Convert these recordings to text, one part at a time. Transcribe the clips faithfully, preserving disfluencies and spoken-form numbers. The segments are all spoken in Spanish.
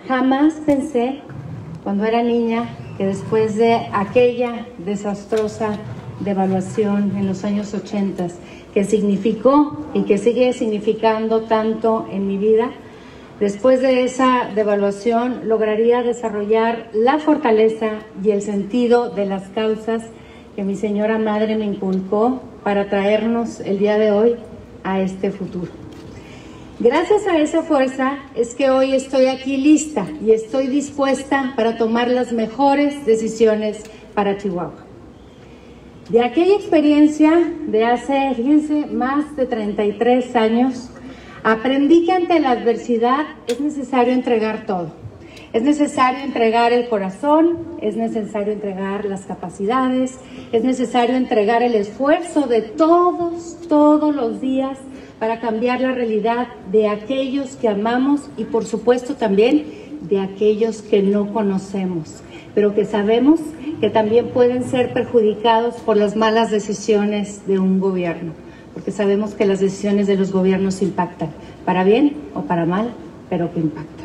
Jamás pensé, cuando era niña, que después de aquella desastrosa devaluación en los años ochenta, que significó y que sigue significando tanto en mi vida, después de esa devaluación lograría desarrollar la fortaleza y el sentido de las causas que mi señora madre me inculcó para traernos el día de hoy a este futuro. Gracias a esa fuerza es que hoy estoy aquí lista y estoy dispuesta para tomar las mejores decisiones para Chihuahua. De aquella experiencia de hace, fíjense, más de treinta y tres años, aprendí que ante la adversidad es necesario entregar todo. Es necesario entregar el corazón, es necesario entregar las capacidades, es necesario entregar el esfuerzo de todos, todos los días para cambiar la realidad de aquellos que amamos y por supuesto también de aquellos que no conocemos, pero que sabemos que también pueden ser perjudicados por las malas decisiones de un gobierno, porque sabemos que las decisiones de los gobiernos impactan, para bien o para mal, pero que impactan.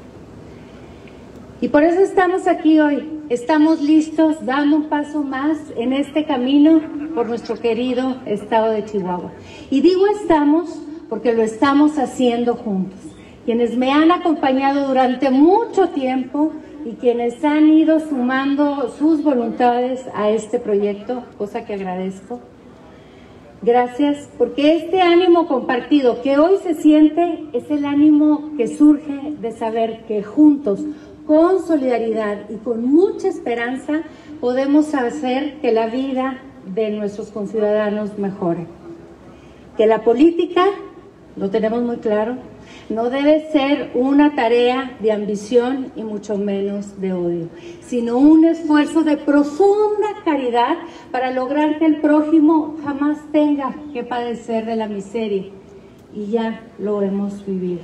Y por eso estamos aquí hoy, estamos listos dando un paso más en este camino por nuestro querido estado de Chihuahua. Y digo estamos porque lo estamos haciendo juntos. Quienes me han acompañado durante mucho tiempo y quienes han ido sumando sus voluntades a este proyecto, cosa que agradezco. Gracias, porque este ánimo compartido que hoy se siente es el ánimo que surge de saber que juntos, con solidaridad y con mucha esperanza, podemos hacer que la vida de nuestros conciudadanos mejore. Que la política, lo tenemos muy claro, no debe ser una tarea de ambición y mucho menos de odio, sino un esfuerzo de profunda caridad para lograr que el prójimo jamás tenga que padecer de la miseria. Y ya lo hemos vivido.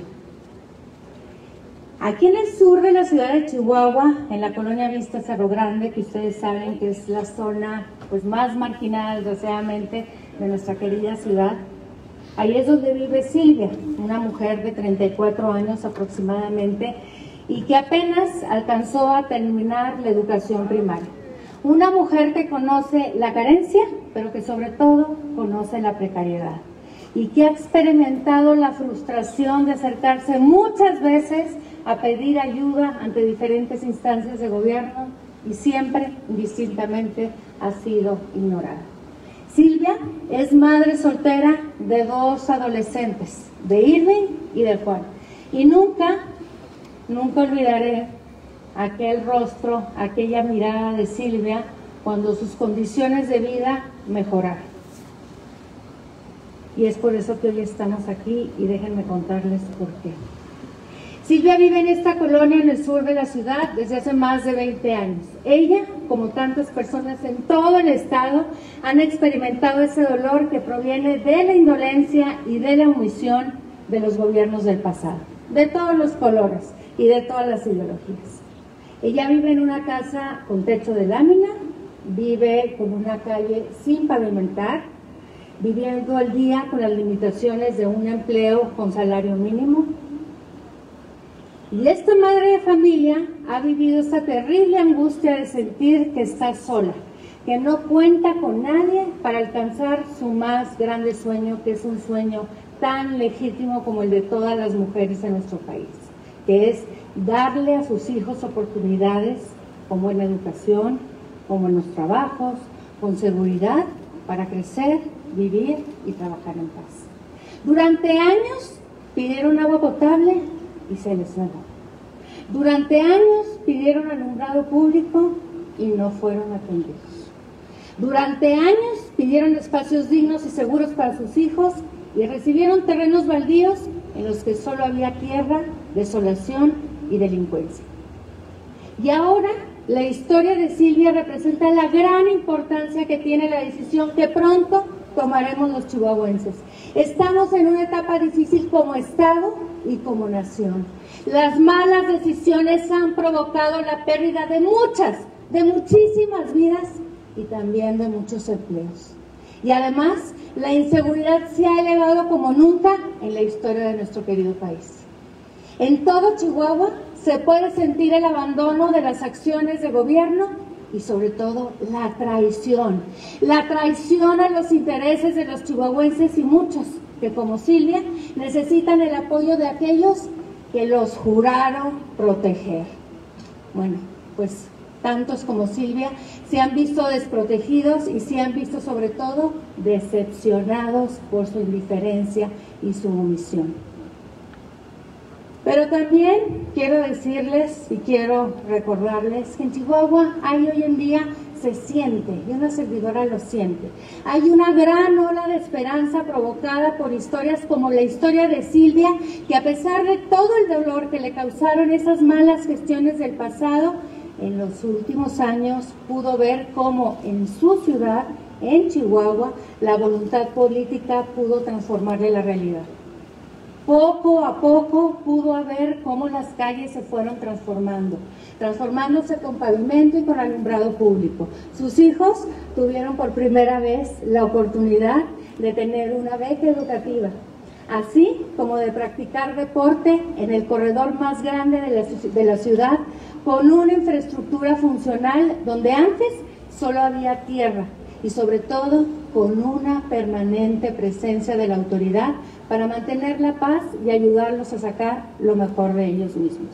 Aquí en el sur de la ciudad de Chihuahua, en la colonia Vista Cerro Grande, que ustedes saben que es la zona pues, más marginada, desgraciadamente, de nuestra querida ciudad, ahí es donde vive Silvia, una mujer de treinta y cuatro años aproximadamente, y que apenas alcanzó a terminar la educación primaria. Una mujer que conoce la carencia, pero que sobre todo conoce la precariedad, y que ha experimentado la frustración de acercarse muchas veces a pedir ayuda ante diferentes instancias de gobierno y siempre, indistintamente, ha sido ignorada. Silvia es madre soltera de dos adolescentes, de Irving y de Juan. Y nunca, nunca olvidaré aquel rostro, aquella mirada de Silvia cuando sus condiciones de vida mejoraron. Y es por eso que hoy estamos aquí y déjenme contarles por qué. Silvia vive en esta colonia en el sur de la ciudad desde hace más de veinte años. Ella, como tantas personas en todo el estado, han experimentado ese dolor que proviene de la indolencia y de la omisión de los gobiernos del pasado, de todos los colores y de todas las ideologías. Ella vive en una casa con techo de lámina, vive con una calle sin pavimentar, viviendo al día con las limitaciones de un empleo con salario mínimo. Y esta madre de familia ha vivido esta terrible angustia de sentir que está sola, que no cuenta con nadie para alcanzar su más grande sueño, que es un sueño tan legítimo como el de todas las mujeres en nuestro país, que es darle a sus hijos oportunidades con buena educación, con buenos trabajos, con seguridad para crecer, vivir y trabajar en paz. Durante años pidieron agua potable y se les negó. Durante años pidieron alumbrado público y no fueron atendidos. Durante años pidieron espacios dignos y seguros para sus hijos y recibieron terrenos baldíos en los que solo había tierra, desolación y delincuencia. Y ahora la historia de Silvia representa la gran importancia que tiene la decisión que pronto tomaremos los chihuahuenses. Estamos en una etapa difícil como Estado y como nación. Las malas decisiones han provocado la pérdida de muchas, de muchísimas vidas y también de muchos empleos. Y además, la inseguridad se ha elevado como nunca en la historia de nuestro querido país. En todo Chihuahua se puede sentir el abandono de las acciones de gobierno y sobre todo la traición, la traición a los intereses de los chihuahuenses y muchos que como Silvia necesitan el apoyo de aquellos que los juraron proteger. Bueno, pues tantos como Silvia se han visto desprotegidos y se han visto sobre todo decepcionados por su indiferencia y su omisión. Pero también quiero decirles y quiero recordarles que en Chihuahua hay hoy en día, se siente, y una servidora lo siente, hay una gran ola de esperanza provocada por historias como la historia de Silvia, que a pesar de todo el dolor que le causaron esas malas gestiones del pasado, en los últimos años pudo ver cómo en su ciudad, en Chihuahua, la voluntad política pudo transformarle la realidad. Poco a poco pudo ver cómo las calles se fueron transformando, transformándose con pavimento y con alumbrado público. Sus hijos tuvieron por primera vez la oportunidad de tener una beca educativa, así como de practicar deporte en el corredor más grande de la, de la ciudad, con una infraestructura funcional donde antes solo había tierra y sobre todo con una permanente presencia de la autoridad para mantener la paz y ayudarlos a sacar lo mejor de ellos mismos.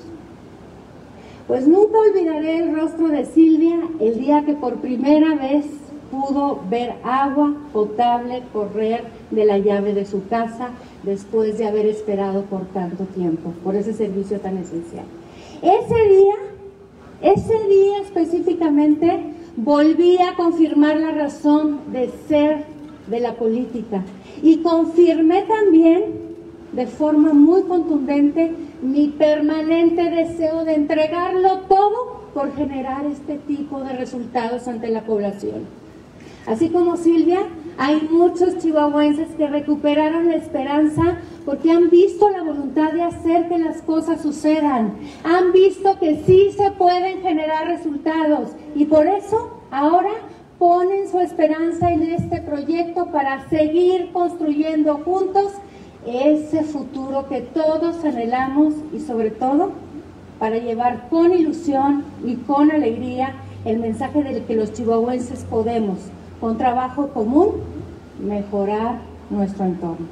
Pues nunca olvidaré el rostro de Silvia el día que por primera vez pudo ver agua potable correr de la llave de su casa después de haber esperado por tanto tiempo, por ese servicio tan esencial. Ese día, ese día específicamente, volví a confirmar la razón de ser de la política y confirmé también de forma muy contundente mi permanente deseo de entregarlo todo por generar este tipo de resultados ante la población. Así como Silvia, hay muchos chihuahuenses que recuperaron la esperanza porque han visto la voluntad de hacer que las cosas sucedan, han visto que sí se pueden generar resultados y por eso ahora ponen su esperanza en este proyecto para seguir construyendo juntos ese futuro que todos anhelamos y sobre todo para llevar con ilusión y con alegría el mensaje de que los chihuahuenses podemos, con trabajo común, mejorar nuestro entorno.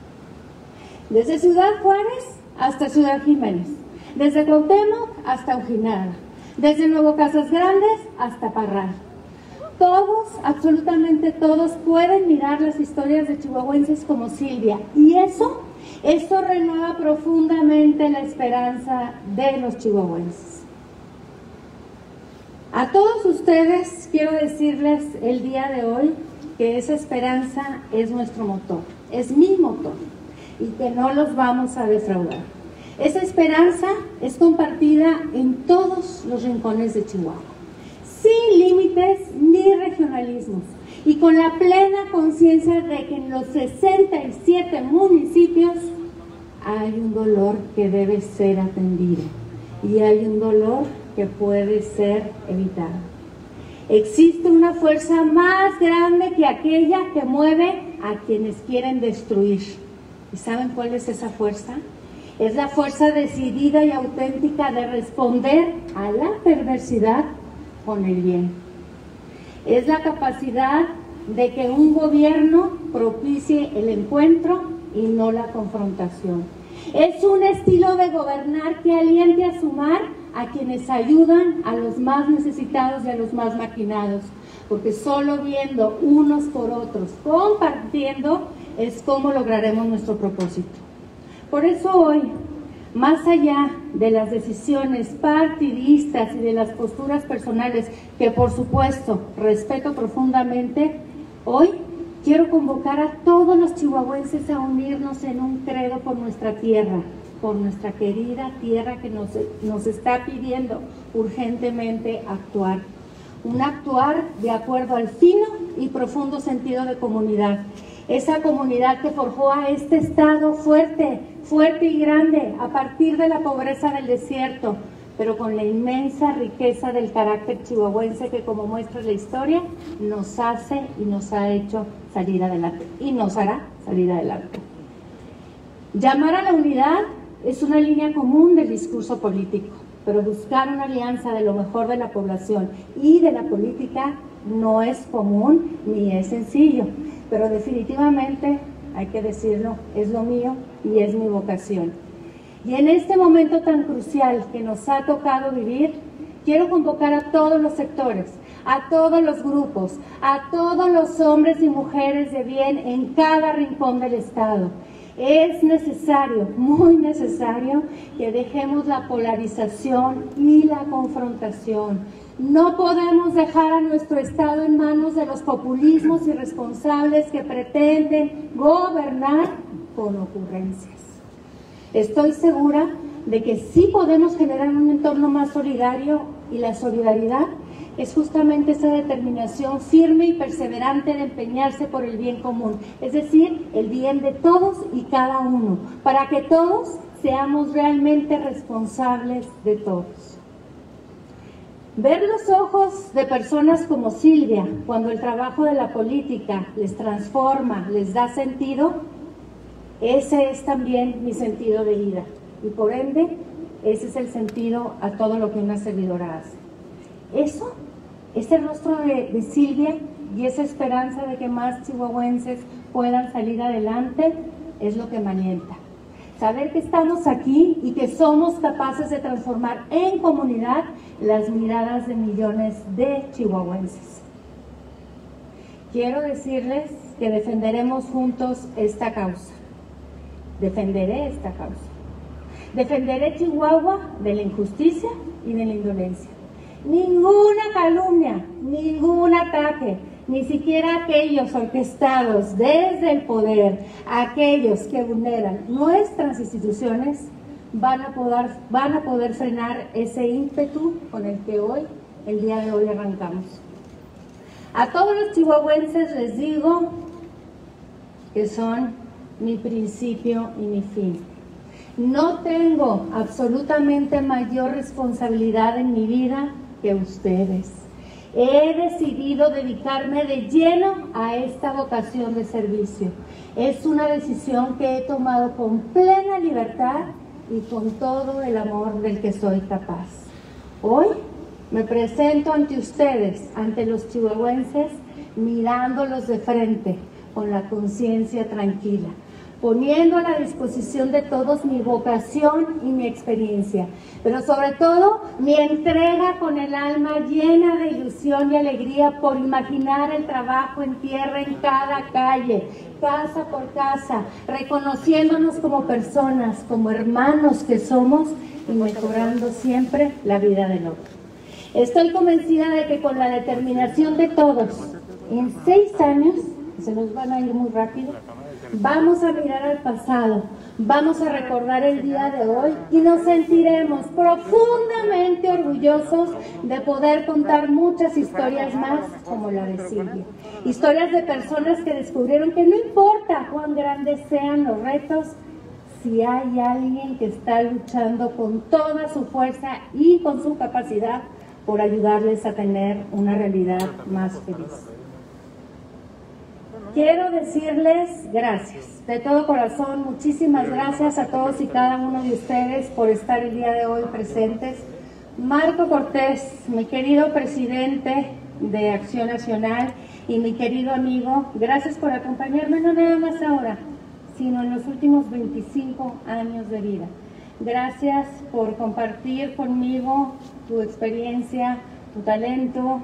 Desde Ciudad Juárez hasta Ciudad Jiménez, desde Cuauhtémoc hasta Ojinaga, desde Nuevo Casas Grandes hasta Parral. Todos, absolutamente todos, pueden mirar las historias de chihuahuenses como Silvia y eso, eso renueva profundamente la esperanza de los chihuahuenses. A todos ustedes quiero decirles el día de hoy que esa esperanza es nuestro motor, es mi motor y que no los vamos a defraudar. Esa esperanza es compartida en todos los rincones de Chihuahua, sin límites ni regionalismos y con la plena conciencia de que en los sesenta y siete municipios hay un dolor que debe ser atendido y hay un dolor que puede ser evitado. Existe una fuerza más grande que aquella que mueve a quienes quieren destruir. ¿Y saben cuál es esa fuerza? Es la fuerza decidida y auténtica de responder a la perversidad con el bien. Es la capacidad de que un gobierno propicie el encuentro y no la confrontación. Es un estilo de gobernar que aliente a sumar a quienes ayudan a los más necesitados y a los más marginados, porque solo viendo unos por otros, compartiendo, es como lograremos nuestro propósito. Por eso hoy, más allá de las decisiones partidistas y de las posturas personales, que por supuesto respeto profundamente, hoy quiero convocar a todos los chihuahuenses a unirnos en un credo por nuestra tierra, por nuestra querida tierra que nos, nos está pidiendo urgentemente actuar. Un actuar de acuerdo al fino y profundo sentido de comunidad. Esa comunidad que forjó a este estado fuerte, fuerte y grande a partir de la pobreza del desierto, pero con la inmensa riqueza del carácter chihuahuense que, como muestra la historia, nos hace y nos ha hecho salir adelante y nos hará salir adelante. Llamar a la unidad es una línea común del discurso político, pero buscar una alianza de lo mejor de la población y de la política no es común ni es sencillo, pero definitivamente, hay que decirlo, es lo mío y es mi vocación. Y en este momento tan crucial que nos ha tocado vivir, quiero convocar a todos los sectores, a todos los grupos, a todos los hombres y mujeres de bien en cada rincón del Estado. Es necesario, muy necesario, que dejemos la polarización y la confrontación. No podemos dejar a nuestro Estado en manos de los populismos irresponsables que pretenden gobernar con ocurrencias. Estoy segura de que sí podemos generar un entorno más solidario, y la solidaridad es justamente esa determinación firme y perseverante de empeñarse por el bien común, es decir, el bien de todos y cada uno, para que todos seamos realmente responsables de todos. Ver los ojos de personas como Silvia, cuando el trabajo de la política les transforma, les da sentido, ese es también mi sentido de vida, y por ende, ese es el sentido a todo lo que una servidora hace. Eso, ese rostro de, de Silvia y esa esperanza de que más chihuahuenses puedan salir adelante, es lo que me alienta. Saber que estamos aquí y que somos capaces de transformar en comunidad las miradas de millones de chihuahuenses. Quiero decirles que defenderemos juntos esta causa. Defenderé esta causa. Defenderé Chihuahua de la injusticia y de la indolencia. Ninguna calumnia, ningún ataque, ni siquiera aquellos orquestados desde el poder, aquellos que vulneran nuestras instituciones, van a poder, van a poder frenar ese ímpetu con el que hoy, el día de hoy, arrancamos. A todos los chihuahuenses les digo que son mi principio y mi fin. No tengo absolutamente mayor responsabilidad en mi vida que ustedes. He decidido dedicarme de lleno a esta vocación de servicio. Es una decisión que he tomado con plena libertad y con todo el amor del que soy capaz. Hoy me presento ante ustedes, ante los chihuahuenses, mirándolos de frente, con la conciencia tranquila, poniendo a la disposición de todos mi vocación y mi experiencia, pero sobre todo mi entrega con el alma llena de ilusión y alegría por imaginar el trabajo en tierra en cada calle, casa por casa, reconociéndonos como personas, como hermanos que somos y mejorando siempre la vida del otro. Estoy convencida de que con la determinación de todos, en seis años, se nos van a ir muy rápido, vamos a mirar al pasado, vamos a recordar el día de hoy y nos sentiremos profundamente orgullosos de poder contar muchas historias más como la de Silvia. Historias de personas que descubrieron que no importa cuán grandes sean los retos, si hay alguien que está luchando con toda su fuerza y con su capacidad por ayudarles a tener una realidad más feliz. Quiero decirles gracias, de todo corazón, muchísimas gracias a todos y cada uno de ustedes por estar el día de hoy presentes. Marco Cortés, mi querido presidente de Acción Nacional y mi querido amigo, gracias por acompañarme no nada más ahora, sino en los últimos veinticinco años de vida. Gracias por compartir conmigo tu experiencia, tu talento,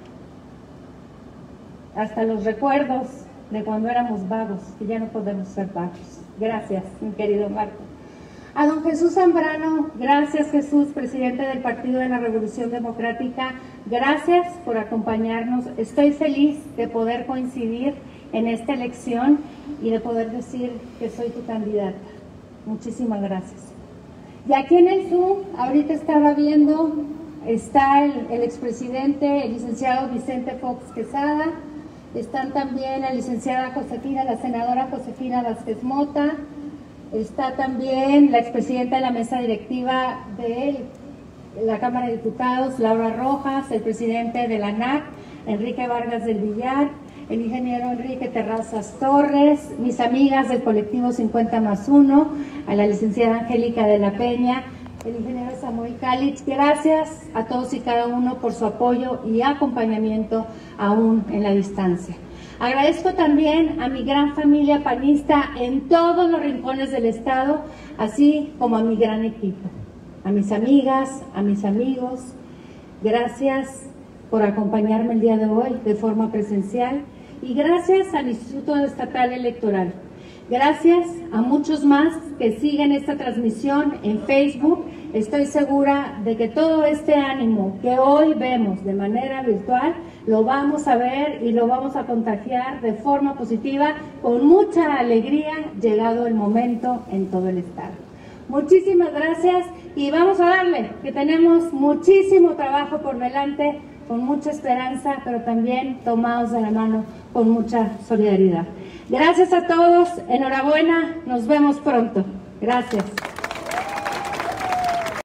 hasta los recuerdos de cuando éramos vagos, que ya no podemos ser vagos. Gracias, mi querido Marco. A don Jesús Zambrano, gracias Jesús, presidente del Partido de la Revolución Democrática, gracias por acompañarnos. Estoy feliz de poder coincidir en esta elección y de poder decir que soy tu candidata. Muchísimas gracias. Y aquí en el Zoom, ahorita estaba viendo, está el, el expresidente, el licenciado Vicente Fox Quesada, están también la licenciada Josefina, la senadora Josefina Vázquez Mota, está también la expresidenta de la mesa directiva de la Cámara de Diputados, Laura Rojas, el presidente de la A N A C, Enrique Vargas del Villar, el ingeniero Enrique Terrazas Torres, mis amigas del colectivo cincuenta más uno, a la licenciada Angélica de la Peña, el ingeniero Samuel Calich. Gracias a todos y cada uno por su apoyo y acompañamiento aún en la distancia. Agradezco también a mi gran familia panista en todos los rincones del estado, así como a mi gran equipo, a mis amigas, a mis amigos. Gracias por acompañarme el día de hoy de forma presencial y gracias al Instituto Estatal Electoral. Gracias a muchos más que siguen esta transmisión en Facebook. Estoy segura de que todo este ánimo que hoy vemos de manera virtual lo vamos a ver y lo vamos a contagiar de forma positiva, con mucha alegría, llegado el momento en todo el estado. Muchísimas gracias y vamos a darle, que tenemos muchísimo trabajo por delante, con mucha esperanza, pero también tomados de la mano con mucha solidaridad. Gracias a todos, enhorabuena, nos vemos pronto. Gracias.